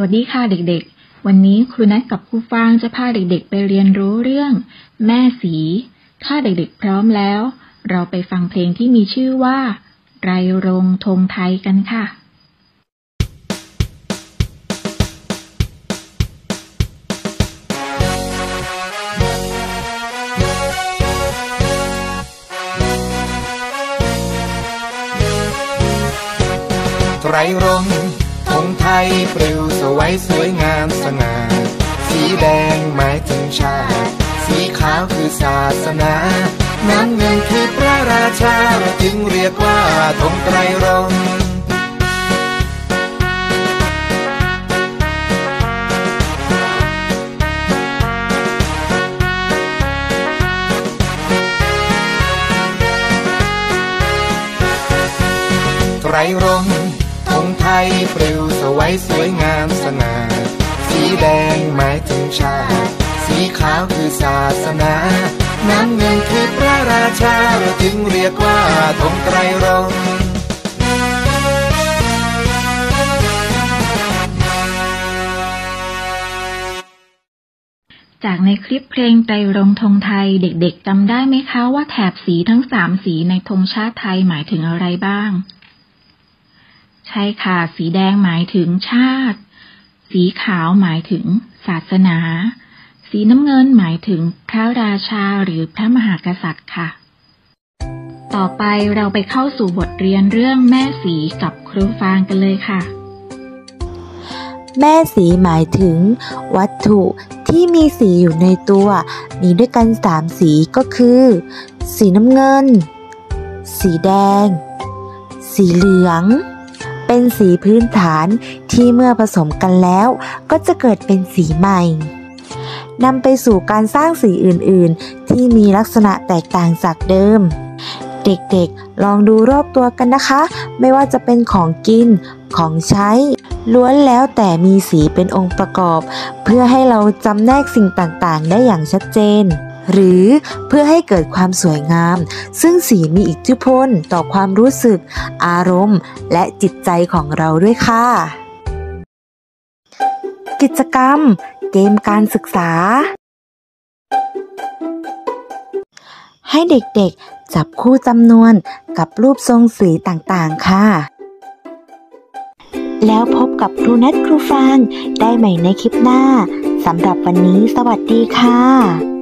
วัสดีค่ะเด็กๆวันนี้ครูนัทกับครูฟางจะพาเด็กๆไปเรียนรู้เรื่องแม่สีถ้าเด็กๆพร้อมแล้วเราไปฟังเพลงที่มีชื่อว่าไรรงธงไทยกันค่ะไรรงธงไทยปลิวสวยสวยงามสง่าสีแดงหมายถึงชาติสีขาวคือศาสนาน้ำเงินคือพระราชาจึงเรียกว่าธงไตรรงค์ไตรรงค์ธงไทยปลิวสวยสวยงามสง่าสีแดงหมายถึงชาติสีขาวคือศาสนาน้ำเงินคือพระราชาจึงเรียกว่าธงไตรรงค์จากในคลิปเพลงไตรรงค์ธงไทยเด็กๆจำได้ไหมคะว่าแถบสีทั้ง3สีในธงชาติไทยหมายถึงอะไรบ้างใช่ค่ะสีแดงหมายถึงชาติสีขาวหมายถึงศาสนาสีน้ำเงินหมายถึงพระราชาหรือพระมหากษัตริย์ค่ะต่อไปเราไปเข้าสู่บทเรียนเรื่องแม่สีกับครูฟางกันเลยค่ะแม่สีหมายถึงวัตถุที่มีสีอยู่ในตัวมีด้วยกัน3สีก็คือสีน้ำเงินสีแดงสีเหลืองเป็นสีพื้นฐานที่เมื่อผสมกันแล้วก็จะเกิดเป็นสีใหม่นำไปสู่การสร้างสีอื่นๆที่มีลักษณะแตกต่างจากเดิมเด็กๆลองดูรอบตัวกันนะคะไม่ว่าจะเป็นของกินของใช้ล้วนแล้วแต่มีสีเป็นองค์ประกอบเพื่อให้เราจำแนกสิ่งต่างๆได้อย่างชัดเจนหรือเพื่อให้เกิดความสวยงามซึ่งสีมีอิทธิพลต่อความรู้สึกอารมณ์และจิตใจของเราด้วยค่ะกิจกรรมเกมการศึกษาให้เด็กๆจับคู่จำนวนกับรูปทรงสีต่างๆค่ะแล้วพบกับครูนัทครูฟางได้ใหม่ในคลิปหน้าสำหรับวันนี้สวัสดีค่ะ